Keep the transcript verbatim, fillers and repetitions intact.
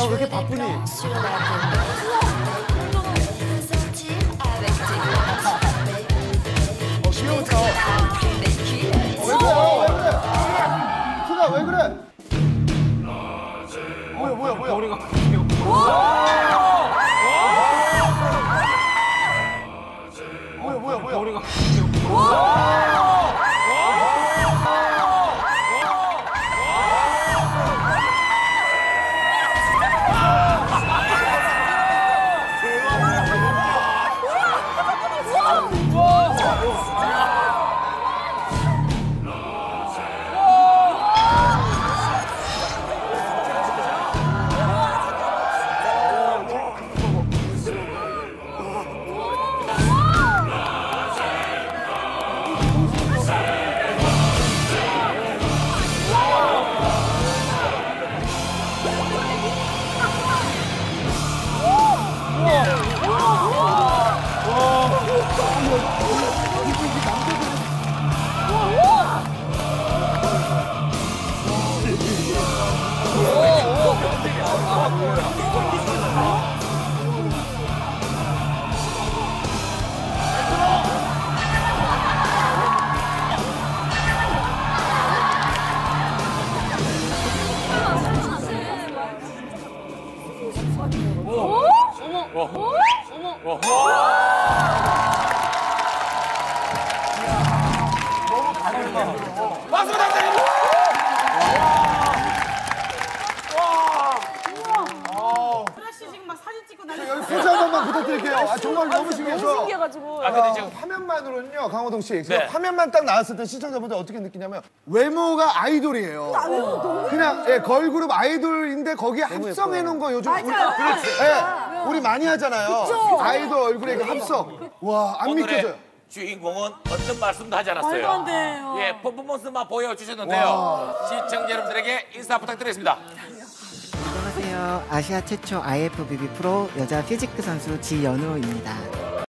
왜 이렇게 바쁘니? 어, 귀여웠다. 왜 그래? 왜 그래? 수가 왜 그래? 뭐야, 뭐야, 뭐야? 머리가 뭐야, 뭐야, 뭐야? 머리가 포즈 한 번만 부탁드릴게요. 아, 정말 너무 신기해서. 너무 신기해가지고. 아, 근데 지금 화면만으로는요, 강호동 씨. 네. 화면만 딱 나왔을 때 시청자분들 어떻게 느끼냐면 외모가 아이돌이에요. 아, 외모 너무 그냥 예, 걸그룹 아이돌인데 거기에 합성해 놓은 거 요즘 우리, 그렇지. 예, 우리 많이 하잖아요. 그쵸? 아이돌 얼굴에 그 합성. 와, 안 믿겨져요. 주인공은 어떤 말씀도 하지 않았어요. 말도 안 돼요. 예, 퍼포먼스만 보여주셨는데요. 시청자 여러분들에게 인사 부탁드리겠습니다. 안녕하세요. 아시아 최초 아이에프비비 프로 여자 피지크 선수 지연우입니다.